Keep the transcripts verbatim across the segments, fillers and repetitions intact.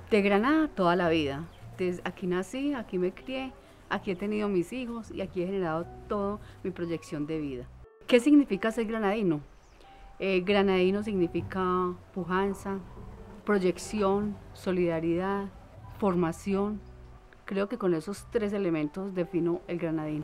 De Granada toda la vida. Desde aquí nací, aquí me crié, aquí he tenido mis hijos y aquí he generado toda mi proyección de vida. ¿Qué significa ser granadino? Eh, granadino significa pujanza, proyección, solidaridad, formación. Creo que con esos tres elementos defino el granadino.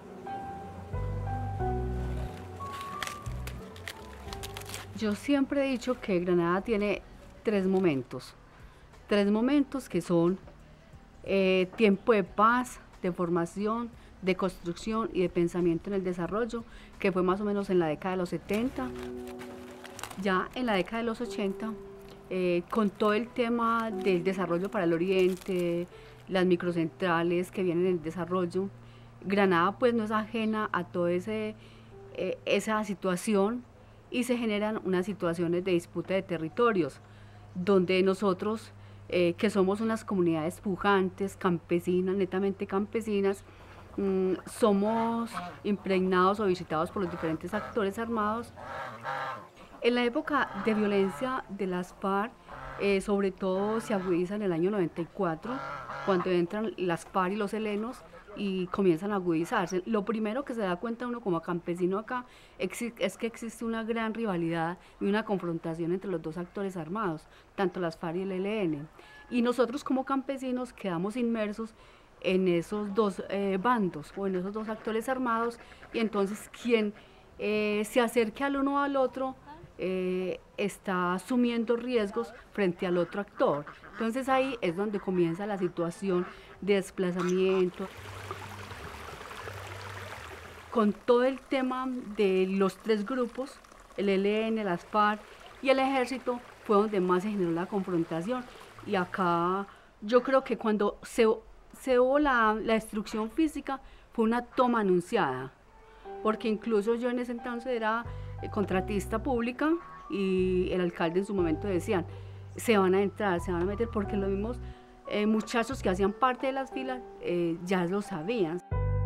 Yo siempre he dicho que Granada tiene tres momentos. Tres momentos que son eh, tiempo de paz, de formación, de construcción y de pensamiento en el desarrollo, que fue más o menos en la década de los setenta. Ya en la década de los ochenta, eh, con todo el tema del desarrollo para el oriente, las microcentrales que vienen en el desarrollo, Granada pues no es ajena a toda ese, eh, esa situación y se generan unas situaciones de disputa de territorios, donde nosotros, eh, que somos unas comunidades pujantes, campesinas, netamente campesinas, mmm, somos impregnados o visitados por los diferentes actores armados. En la época de violencia de las FARC, eh, sobre todo se agudiza en el año noventa y cuatro, cuando entran las FARC y los helenos y comienzan a agudizarse. Lo primero que se da cuenta uno como campesino acá es que existe una gran rivalidad y una confrontación entre los dos actores armados, tanto las FARC y el E L N. Y nosotros como campesinos quedamos inmersos en esos dos eh, bandos o en esos dos actores armados, y entonces quien eh, se acerque al uno o al otro eh, está asumiendo riesgos frente al otro actor. Entonces ahí es donde comienza la situación de desplazamiento. Con todo el tema de los tres grupos, el E L N, las FARC y el ejército, fue donde más se generó la confrontación. Y acá yo creo que cuando se, se hubo la, la destrucción física, fue una toma anunciada, porque incluso yo en ese entonces era contratista pública y el alcalde en su momento decían, se van a entrar, se van a meter, porque los mismos eh, muchachos que hacían parte de las filas eh, ya lo sabían.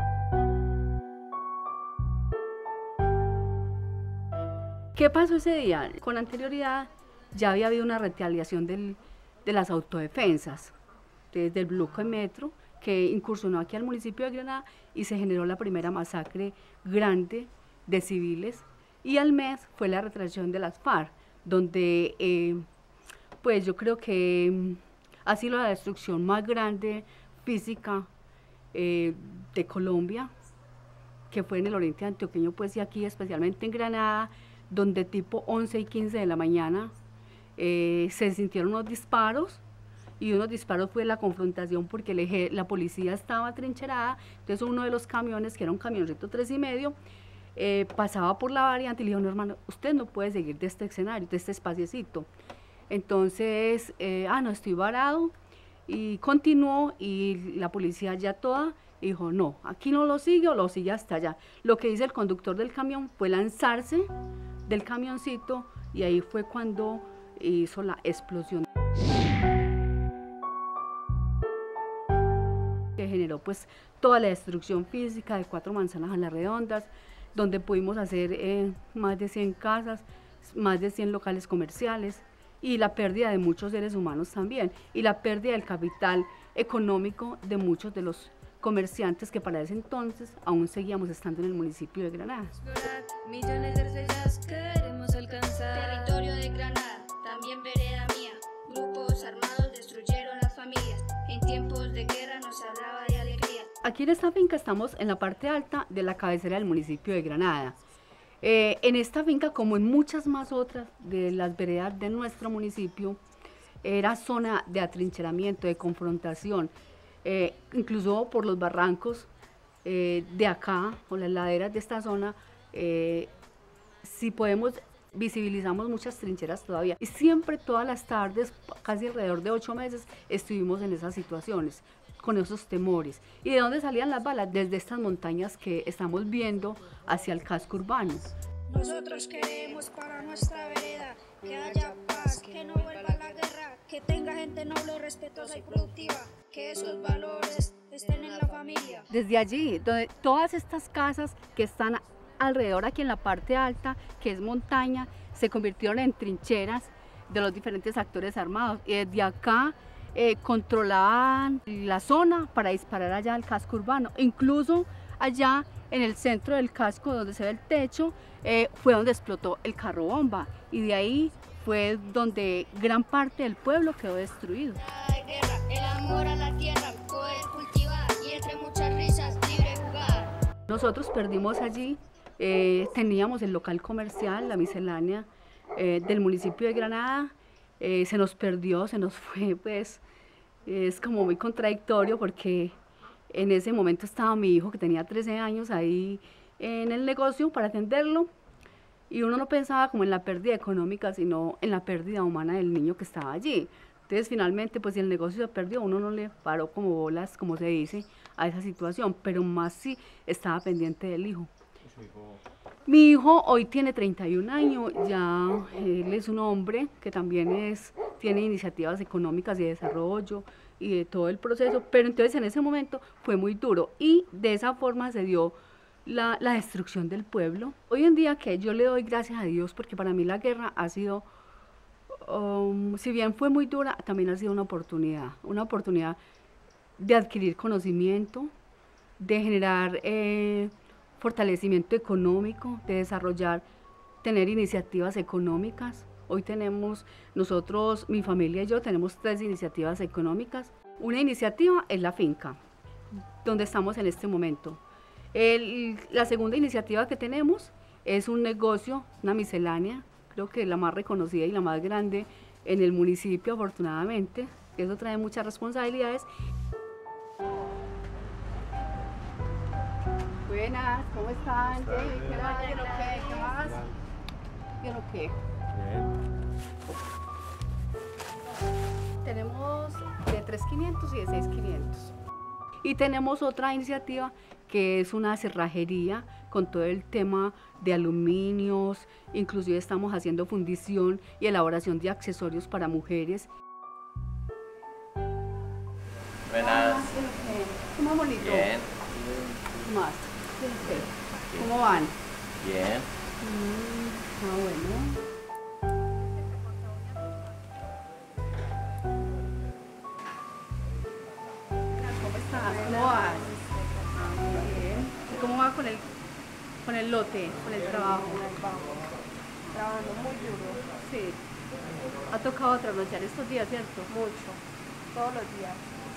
¿Qué pasó ese día? Con anterioridad ya había habido una retaliación del, de las autodefensas, desde el bloque Metro, que incursionó aquí al municipio de Granada y se generó la primera masacre grande de civiles, y al mes fue la retaliación de las FARC, donde eh, pues yo creo que ha sido la destrucción más grande física eh, de Colombia, que fue en el oriente antioqueño, pues y aquí especialmente en Granada, donde tipo once y quince de la mañana eh, se sintieron unos disparos, y unos disparos fue la confrontación porque el, la policía estaba atrincherada. Entonces uno de los camiones, que era un camioncito tres y medio, eh, pasaba por la variante y le dijo, no hermano, usted no puede seguir de este escenario, de este espaciecito. Entonces, eh, ah no, estoy varado, y continuó, y la policía ya toda dijo, no, aquí no lo sigue o lo sigue hasta allá. Lo que dice el conductor del camión fue lanzarse del camioncito, y ahí fue cuando hizo la explosión, que generó pues toda la destrucción física de cuatro manzanas a las redondas, donde pudimos hacer eh, más de cien casas, más de cien locales comerciales, y la pérdida de muchos seres humanos también, y la pérdida del capital económico de muchos de los comerciantes que para ese entonces aún seguíamos estando en el municipio de Granada. Millones de estrellas queremos alcanzar. Territorio de Granada, también vereda mía. Grupos armados destruyeron las familias. En tiempos de guerra nos hablaba de alegría. Aquí en esta finca estamos en la parte alta de la cabecera del municipio de Granada. Eh, en esta finca, como en muchas más otras de las veredas de nuestro municipio, era zona de atrincheramiento, de confrontación, eh, incluso por los barrancos eh, de acá, o las laderas de esta zona, eh, si podemos, visibilizamos muchas trincheras todavía. Y siempre, todas las tardes, casi alrededor de ocho meses, estuvimos en esas situaciones, con esos temores. ¿Y de dónde salían las balas? Desde estas montañas que estamos viendo hacia el casco urbano. Nosotros queremos para nuestra vereda que haya paz, que no vuelva la guerra, que tenga gente noble, respetuosa y productiva, que esos valores estén en la familia. Desde allí, donde todas estas casas que están alrededor aquí en la parte alta, que es montaña, se convirtieron en trincheras de los diferentes actores armados, y desde acá eh, controlaban la zona para disparar allá al casco urbano. Incluso allá en el centro del casco, donde se ve el techo, eh, fue donde explotó el carro bomba, y de ahí fue donde gran parte del pueblo quedó destruido. La guerra, el amor a la tierra, poder cultivar y entre muchas risas libre jugar. Nosotros perdimos allí, eh, teníamos el local comercial, la miscelánea eh, del municipio de Granada, eh, se nos perdió, se nos fue, pues es como muy contradictorio porque en ese momento estaba mi hijo que tenía trece años ahí en el negocio para atenderlo, y uno no pensaba como en la pérdida económica, sino en la pérdida humana del niño que estaba allí. Entonces finalmente, pues si el negocio se perdió, uno no le paró como bolas, como se dice, a esa situación, pero más sí estaba pendiente del hijo. ¿Y su hijo? Mi hijo hoy tiene treinta y un años, ya él es un hombre que también es, tiene iniciativas económicas y de desarrollo y de todo el proceso, pero entonces en ese momento fue muy duro y de esa forma se dio la, la destrucción del pueblo. Hoy en día que yo le doy gracias a Dios porque para mí la guerra ha sido, um, si bien fue muy dura, también ha sido una oportunidad, una oportunidad de adquirir conocimiento, de generar eh, fortalecimiento económico, de desarrollar, tener iniciativas económicas. Hoy tenemos, nosotros, mi familia y yo, tenemos tres iniciativas económicas. Una iniciativa es la finca, donde estamos en este momento. El, la segunda iniciativa que tenemos es un negocio, una miscelánea, creo que la más reconocida y la más grande en el municipio, afortunadamente. Eso trae muchas responsabilidades. Buenas, ¿cómo están? ¿Qué más? ¿Qué lo que? ¿Qué más? ¿Qué lo que? Tenemos de tres mil quinientos y de seis mil quinientos. Y tenemos otra iniciativa que es una cerrajería con todo el tema de aluminios, inclusive estamos haciendo fundición y elaboración de accesorios para mujeres. Buenas. ¿Cómo bonito? Bien. ¿Qué más? ¿Cómo van? Bien. Mm, ah, bueno. ¿Cómo estás? ¿Cómo vas? Bien. ¿Y cómo va con el, con el lote, con el trabajo? Trabajando muy duro, Sí. Ha tocado trasnochar estos días, ¿cierto? mucho, todos los días.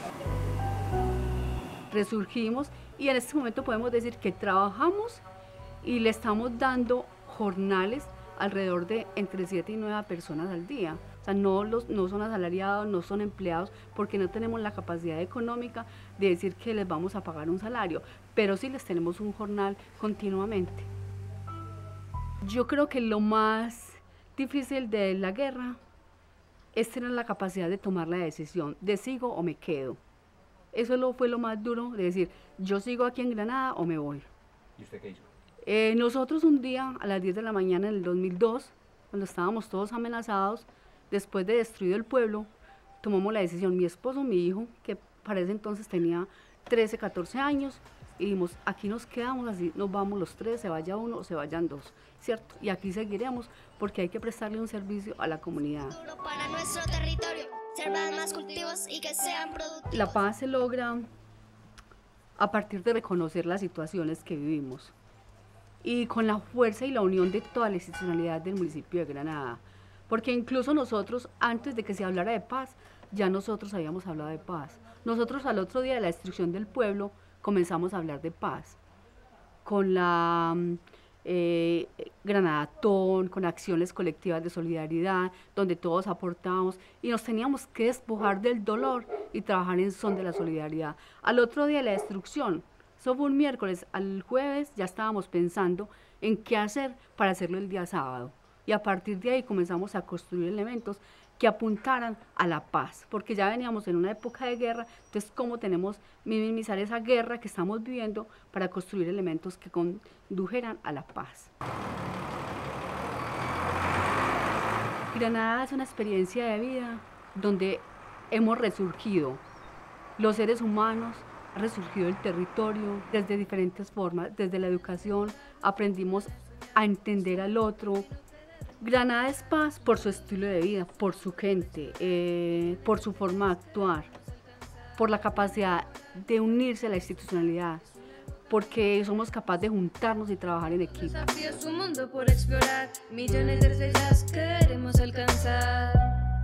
Resurgimos y en este momento podemos decir que trabajamos y le estamos dando jornales alrededor de entre siete y nueve personas al día. O sea, no, los, no son asalariados, no son empleados, porque no tenemos la capacidad económica de decir que les vamos a pagar un salario, pero sí les tenemos un jornal continuamente. Yo creo que lo más difícil de la guerra es tener la capacidad de tomar la decisión de sigo o me quedo. Eso lo, fue lo más duro, de decir, yo sigo aquí en Granada o me voy. ¿Y usted qué hizo? Eh, nosotros un día a las diez de la mañana en el dos mil dos, cuando estábamos todos amenazados, después de destruido el pueblo, tomamos la decisión, mi esposo, mi hijo, que para ese entonces tenía trece, catorce años, y dijimos, aquí nos quedamos, así nos vamos los tres, se vaya uno o se vayan dos, ¿cierto? Y aquí seguiremos porque hay que prestarle un servicio a la comunidad. Para nuestro territorio, sembrar más cultivos y que sean productivos. La paz se logra a partir de reconocer las situaciones que vivimos y con la fuerza y la unión de toda la institucionalidad del municipio de Granada, porque incluso nosotros, antes de que se hablara de paz, ya nosotros habíamos hablado de paz. Nosotros al otro día de la destrucción del pueblo comenzamos a hablar de paz, con la eh, Granada-Tón, con acciones colectivas de solidaridad, donde todos aportábamos y nos teníamos que despojar del dolor y trabajar en son de la solidaridad. Al otro día de la destrucción, eso fue un miércoles, al jueves ya estábamos pensando en qué hacer para hacerlo el día sábado. Y a partir de ahí comenzamos a construir elementos que apuntaran a la paz, porque ya veníamos en una época de guerra, entonces cómo tenemos minimizar esa guerra que estamos viviendo para construir elementos que condujeran a la paz. Granada es una experiencia de vida donde hemos resurgido, los seres humanos, ha resurgido el territorio desde diferentes formas, desde la educación aprendimos a entender al otro, Granada es paz por su estilo de vida, por su gente, eh, por su forma de actuar, por la capacidad de unirse a la institucionalidad, porque somos capaces de juntarnos y trabajar en equipo. Desafíos, un mundo por explorar, millones de estrellas queremos alcanzar.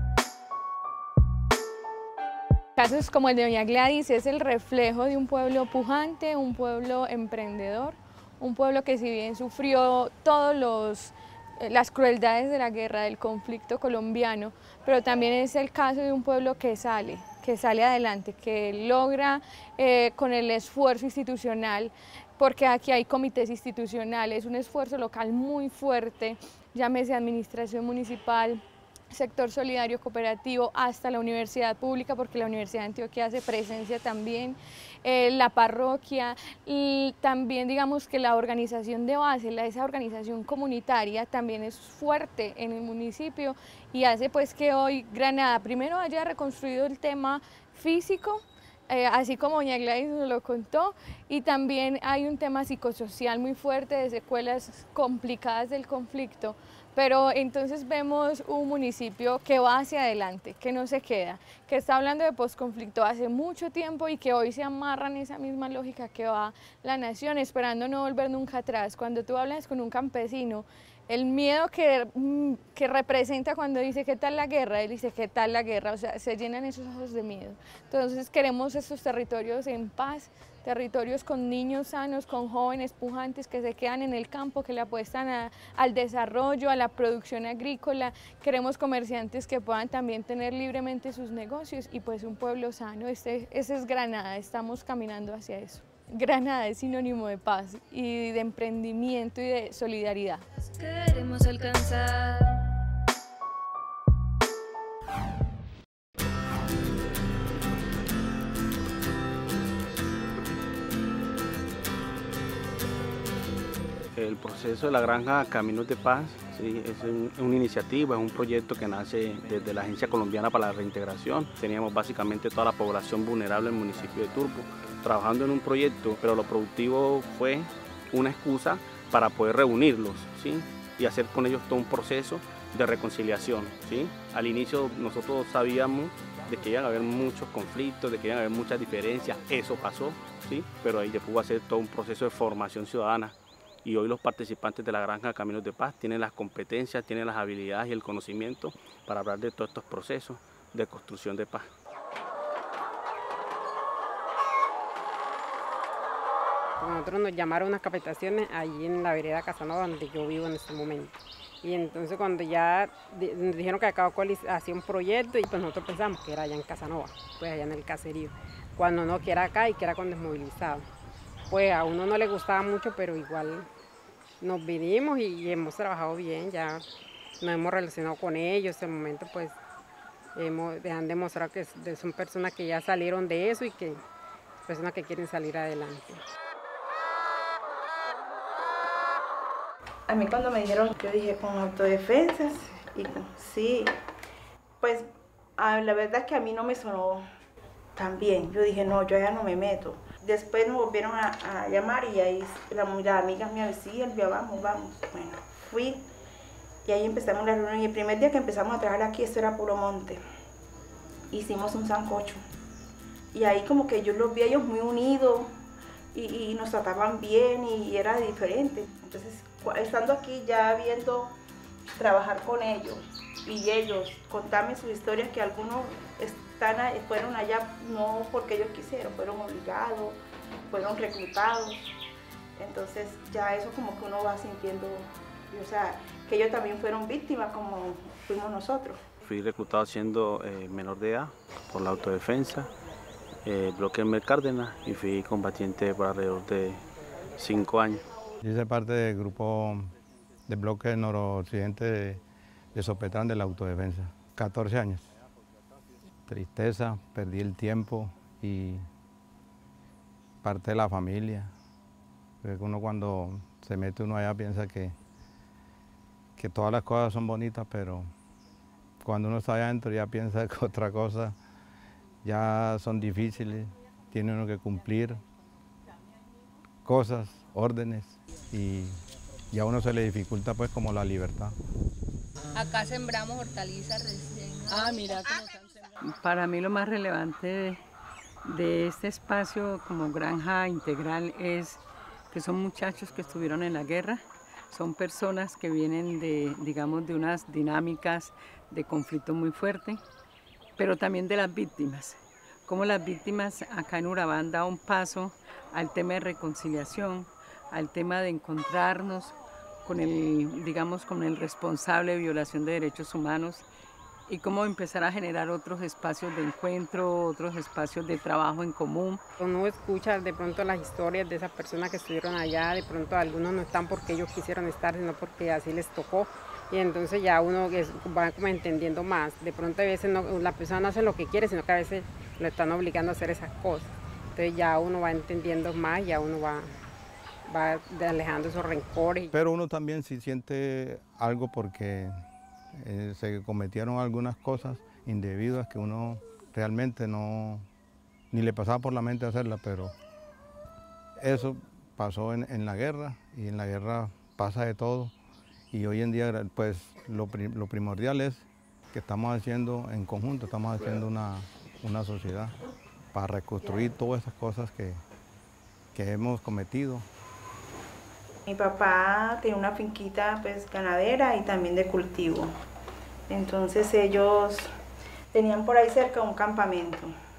Casos como el de doña Gladys es el reflejo de un pueblo pujante, un pueblo emprendedor, un pueblo que si bien sufrió todos los las crueldades de la guerra, del conflicto colombiano, pero también es el caso de un pueblo que sale, que sale adelante, que logra eh, con el esfuerzo institucional, porque aquí hay comités institucionales, un esfuerzo local muy fuerte, llámese administración municipal, sector solidario cooperativo, hasta la universidad pública, porque la Universidad de Antioquia hace presencia también, eh, la parroquia, y también digamos que la organización de base, la, esa organización comunitaria también es fuerte en el municipio y hace pues que hoy Granada primero haya reconstruido el tema físico, Eh, así como doña Gladys nos lo contó, y también hay un tema psicosocial muy fuerte de secuelas complicadas del conflicto, pero entonces vemos un municipio que va hacia adelante, que no se queda, que está hablando de posconflicto hace mucho tiempo y que hoy se amarra en esa misma lógica que va la nación, esperando no volver nunca atrás. Cuando tú hablas con un campesino, el miedo que, que representa cuando dice ¿qué tal la guerra? Él dice ¿qué tal la guerra? O sea, se llenan esos ojos de miedo. Entonces queremos estos territorios en paz, territorios con niños sanos, con jóvenes pujantes que se quedan en el campo, que le apuestan a, al desarrollo, a la producción agrícola. Queremos comerciantes que puedan también tener libremente sus negocios y pues un pueblo sano. Este, ese es Granada, estamos caminando hacia eso. Granada es sinónimo de paz y de emprendimiento y de solidaridad. Queremos alcanzar. El proceso de la granja Caminos de Paz, sí, es un, una iniciativa, es un proyecto que nace desde la Agencia Colombiana para la Reintegración. Teníamos básicamente toda la población vulnerable del municipio de Turbo trabajando en un proyecto, pero lo productivo fue una excusa para poder reunirlos, ¿sí? Y hacer con ellos todo un proceso de reconciliación, ¿sí? Al inicio nosotros sabíamos de que iban a haber muchos conflictos, de que iban a haber muchas diferencias, eso pasó, ¿sí? Pero ahí después va a ser todo un proceso de formación ciudadana. Y hoy los participantes de la granja Caminos de Paz tienen las competencias, tienen las habilidades y el conocimiento para hablar de todos estos procesos de construcción de paz. Nosotros nos llamaron unas capacitaciones allí en la vereda Casanova, donde yo vivo en este momento. Y entonces cuando ya nos dijeron que acá hacía un proyecto, y pues nosotros pensamos que era allá en Casanova, pues allá en el caserío. Cuando no, que era acá y que era con desmovilizado. Pues a uno no le gustaba mucho, pero igual nos vinimos y hemos trabajado bien, ya nos hemos relacionado con ellos. En el momento pues hemos, han demostrado que son personas que ya salieron de eso y que personas que quieren salir adelante. A mí cuando me dijeron, yo dije con autodefensas y con, sí, pues a, la verdad que a mí no me sonó tan bien. Yo dije, no, yo ya no me meto. Después nos volvieron a, a llamar y ahí la, la amiga mía decía, Elvia, vamos, vamos. Bueno, fui y ahí empezamos la reunión. Y el primer día que empezamos a trabajar aquí, esto era puro monte. Hicimos un sancocho. Y ahí como que yo los vi a ellos muy unidos y, y nos trataban bien y, y era diferente. Entonces, estando aquí ya viendo trabajar con ellos y ellos contarme sus historias, que algunos están, fueron allá no porque ellos quisieron, fueron obligados, fueron reclutados. Entonces ya eso como que uno va sintiendo, o sea, que ellos también fueron víctimas como fuimos nosotros. Fui reclutado siendo eh, menor de edad por la autodefensa, eh, bloque en Cárdenas, y fui combatiente por alrededor de cinco años. Hice parte del grupo de bloque noroccidente de, de Sopetrán de la autodefensa, catorce años. Tristeza, perdí el tiempo y parte de la familia. Porque uno cuando se mete uno allá piensa que, que todas las cosas son bonitas, pero cuando uno está allá adentro ya piensa que otra cosa ya son difíciles, tiene uno que cumplir cosas, órdenes, y, y a uno se le dificulta pues como la libertad. Acá sembramos hortalizas recién. Ah, mira cómo están sembrando. Para mí lo más relevante de, de este espacio como granja integral es que son muchachos que estuvieron en la guerra, son personas que vienen de, digamos, de unas dinámicas de conflicto muy fuerte, pero también de las víctimas. Como las víctimas acá en Urabá han dado un paso al tema de reconciliación, al tema de encontrarnos con el, digamos, con el responsable de violación de derechos humanos y cómo empezar a generar otros espacios de encuentro, otros espacios de trabajo en común. Uno escucha de pronto las historias de esas personas que estuvieron allá, de pronto algunos no están porque ellos quisieron estar, sino porque así les tocó. Y entonces ya uno va como entendiendo más. De pronto a veces no, la persona no hace lo que quiere, sino que a veces lo están obligando a hacer esas cosas. Entonces ya uno va entendiendo más, ya uno va, va alejando esos rencores. Pero uno también sí siente algo porque eh, se cometieron algunas cosas indebidas que uno realmente no, ni le pasaba por la mente hacerlas, pero eso pasó en, en la guerra y en la guerra pasa de todo. Y hoy en día pues lo, lo primordial es que estamos haciendo en conjunto, estamos haciendo una, una sociedad para reconstruir todas esas cosas que, que hemos cometido. Mi papá tenía una finquita pues ganadera y también de cultivo. Entonces ellos tenían por ahí cerca un campamento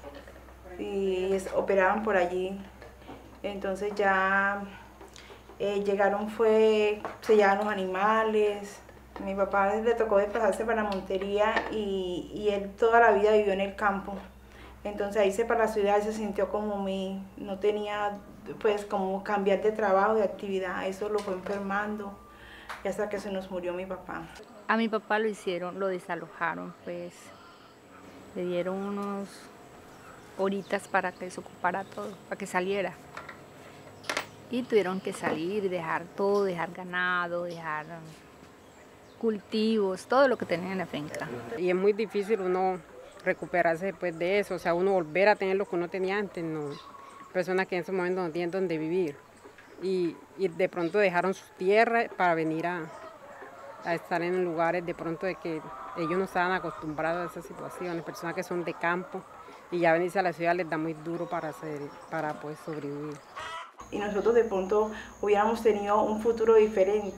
y es, operaban por allí. Entonces ya eh, llegaron, fue, se llevaban los animales. Mi papá le tocó desplazarse para Montería y, y él toda la vida vivió en el campo. Entonces ahí se para la ciudad se sintió como muy, no tenía pues como cambiar de trabajo, de actividad, eso lo fue enfermando y hasta que se nos murió mi papá. A mi papá lo hicieron, lo desalojaron, pues le dieron unos horitas para que se ocupara todo, para que saliera. Y tuvieron que salir, dejar todo, dejar ganado, dejar cultivos, todo lo que tenían en la finca. Y es muy difícil uno recuperarse después de eso, o sea, uno volver a tener lo que uno tenía antes, no. Personas que en ese momento no tienen donde vivir y, y de pronto dejaron sus tierras para venir a, a estar en lugares de pronto de que ellos no estaban acostumbrados a esas situaciones, personas que son de campo y ya venirse a la ciudad les da muy duro para, hacer, para poder sobrevivir. Y nosotros de pronto hubiéramos tenido un futuro diferente.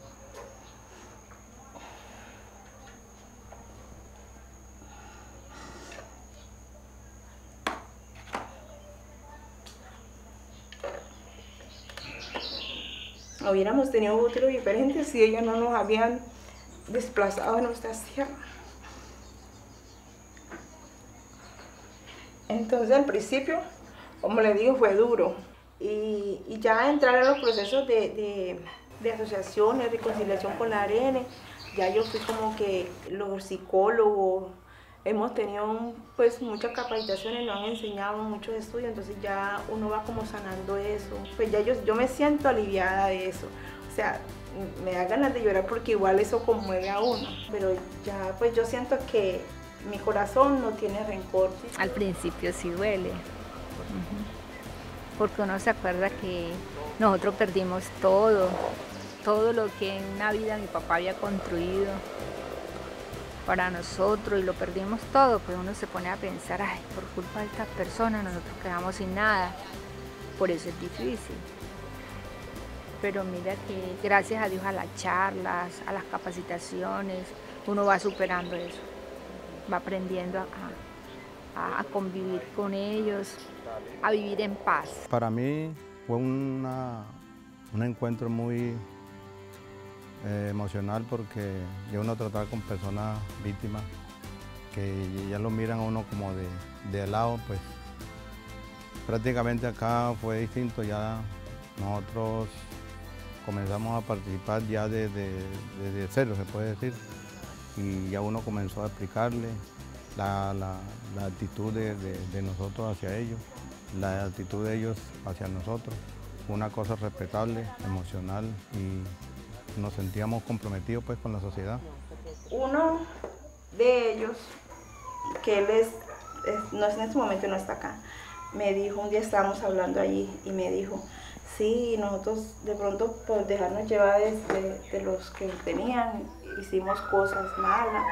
Hubiéramos tenido un futuro diferente si ellos no nos habían desplazado de nuestras tierras. Entonces al principio, como le digo, fue duro. Y, y ya entrar a los procesos de, de, de asociaciones, reconciliación con la A R N, ya yo fui como que los psicólogos, hemos tenido pues muchas capacitaciones, nos han enseñado muchos estudios, entonces ya uno va como sanando eso. Pues ya yo, yo me siento aliviada de eso, o sea, me da ganas de llorar porque igual eso conmueve a uno, pero ya pues yo siento que mi corazón no tiene rencor. Al principio sí duele, uh-huh. Porque uno se acuerda que nosotros perdimos todo, todo lo que en una vida mi papá había construido para nosotros y lo perdimos todo, pues uno se pone a pensar, ay, por culpa de estas personas nosotros quedamos sin nada, por eso es difícil. Pero mira que gracias a Dios a las charlas, a las capacitaciones, uno va superando eso, va aprendiendo a, a, a convivir con ellos, a vivir en paz. Para mí fue una, un encuentro muy Eh, emocional porque ya uno tratar con personas víctimas que ya lo miran a uno como de, de lado, pues prácticamente acá fue distinto, ya nosotros comenzamos a participar ya desde de, de, de cero, se puede decir, y ya uno comenzó a explicarle la, la, la actitud de, de, de nosotros hacia ellos, la actitud de ellos hacia nosotros, una cosa respetable, emocional y nos sentíamos comprometidos pues con la sociedad. Uno de ellos, que él es, es, no es en este momento no está acá, me dijo, un día estábamos hablando allí y me dijo, sí, nosotros de pronto por dejarnos llevar de, de, de los que tenían, hicimos cosas malas.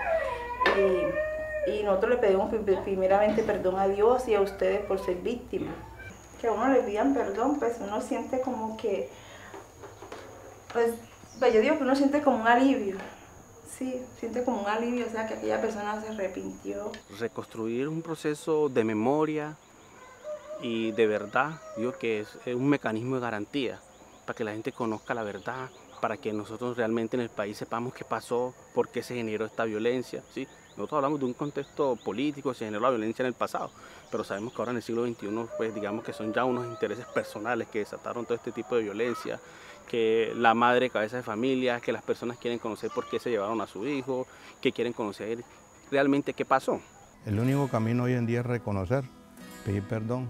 Y, y nosotros le pedimos primeramente perdón a Dios y a ustedes por ser víctimas. Que a uno le pidan perdón, pues uno siente como que, pues, pues yo digo que uno siente como un alivio. Sí, siente como un alivio, o sea, que aquella persona se arrepintió. Reconstruir un proceso de memoria y de verdad, digo que es un mecanismo de garantía para que la gente conozca la verdad, para que nosotros realmente en el país sepamos qué pasó, por qué se generó esta violencia, ¿sí? Nosotros hablamos de un contexto político, se generó la violencia en el pasado, pero sabemos que ahora en el siglo veintiuno, pues digamos que son ya unos intereses personales que desataron todo este tipo de violencia, que la madre cabeza de familia, que las personas quieren conocer por qué se llevaron a su hijo, que quieren conocer realmente qué pasó. El único camino hoy en día es reconocer, pedir perdón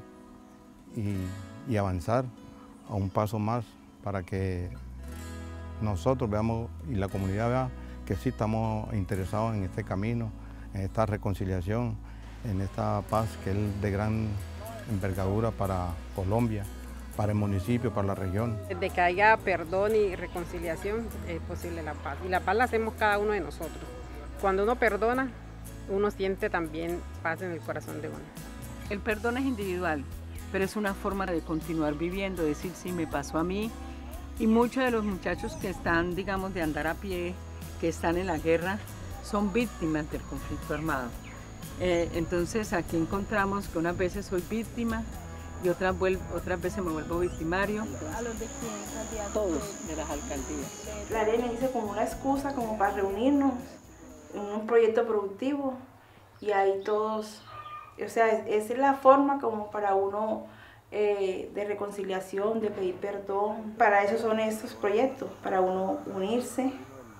y, y avanzar a un paso más para que nosotros veamos y la comunidad vea que sí estamos interesados en este camino, en esta reconciliación, en esta paz que es de gran envergadura para Colombia, para el municipio, para la región. Desde que haya perdón y reconciliación es posible la paz. Y la paz la hacemos cada uno de nosotros. Cuando uno perdona, uno siente también paz en el corazón de uno. El perdón es individual, pero es una forma de continuar viviendo, decir sí, me pasó a mí. Y muchos de los muchachos que están, digamos, de andar a pie, que están en la guerra, son víctimas del conflicto armado. Eh, entonces aquí encontramos que unas veces soy víctima y otras, vuelvo, otras veces me vuelvo victimario. ¿A los de quién? Todos, de las alcaldías. La arena hice como una excusa como para reunirnos en un proyecto productivo y ahí todos, o sea, esa es la forma como para uno eh, de reconciliación, de pedir perdón. Para eso son estos proyectos, para uno unirse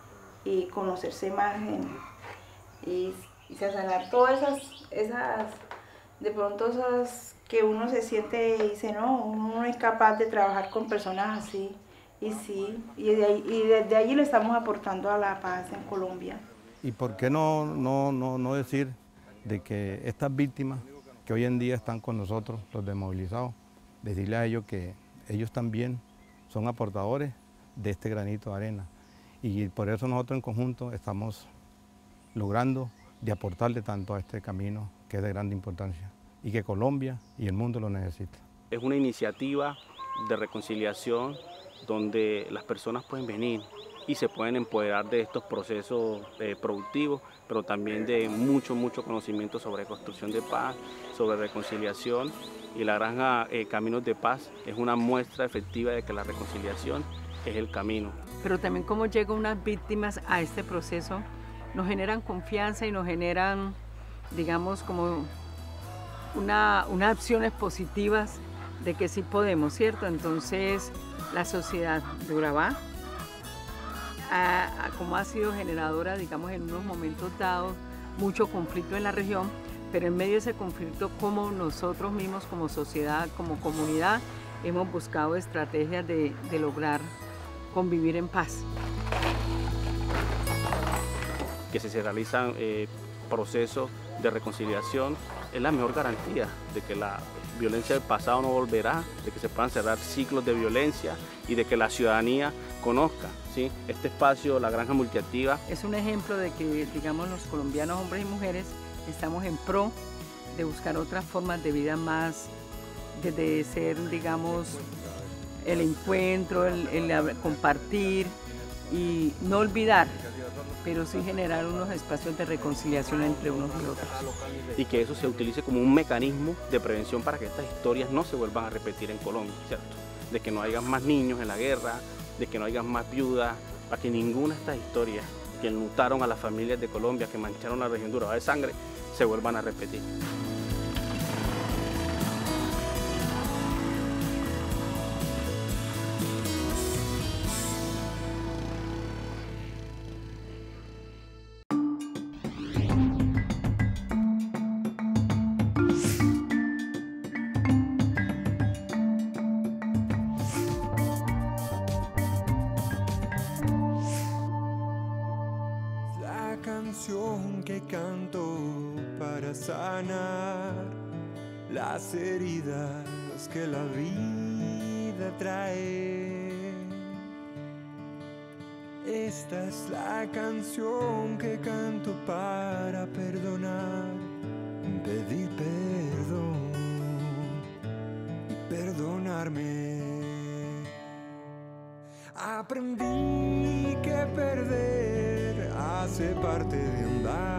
y conocerse más en, y, y sanar todas esas, esas, de pronto esas que uno se siente y dice, no, uno no es capaz de trabajar con personas así. Y sí, y, de ahí, y desde allí le estamos aportando a la paz en Colombia. ¿Y por qué no, no, no, no decir de que estas víctimas que hoy en día están con nosotros, los desmovilizados, decirle a ellos que ellos también son aportadores de este granito de arena? Y por eso nosotros en conjunto estamos logrando de aportarle tanto a este camino que es de grande importancia y que Colombia y el mundo lo necesita. Es una iniciativa de reconciliación donde las personas pueden venir y se pueden empoderar de estos procesos eh, productivos, pero también de mucho, mucho conocimiento sobre construcción de paz, sobre reconciliación, y la granja eh, Caminos de Paz es una muestra efectiva de que la reconciliación es el camino. Pero también cómo llegan unas víctimas a este proceso, nos generan confianza y nos generan, digamos, como una, unas acciones positivas de que sí podemos, ¿cierto? Entonces, la sociedad de Urabá, a, a, como ha sido generadora, digamos, en unos momentos dados, mucho conflicto en la región, pero en medio de ese conflicto, como nosotros mismos, como sociedad, como comunidad, hemos buscado estrategias de, de lograr convivir en paz. Que si se realizan eh, procesos de reconciliación, es la mejor garantía de que la violencia del pasado no volverá, de que se puedan cerrar ciclos de violencia y de que la ciudadanía conozca, ¿sí? Este espacio, la Granja Multiactiva. Es un ejemplo de que, digamos, los colombianos, hombres y mujeres, estamos en pro de buscar otras formas de vida más, de, de ser, digamos, el encuentro, el, el compartir y no olvidar, pero sí generar unos espacios de reconciliación entre unos y otros. Y que eso se utilice como un mecanismo de prevención para que estas historias no se vuelvan a repetir en Colombia, ¿cierto? De que no haya más niños en la guerra, de que no haya más viudas, para que ninguna de estas historias que enlutaron a las familias de Colombia, que mancharon la región de Urabá de sangre, se vuelvan a repetir. Que canto para sanar las heridas que la vida trae. Esta es la canción que canto para perdonar, pedir perdón y perdonarme. Aprendí que perder hace parte de andar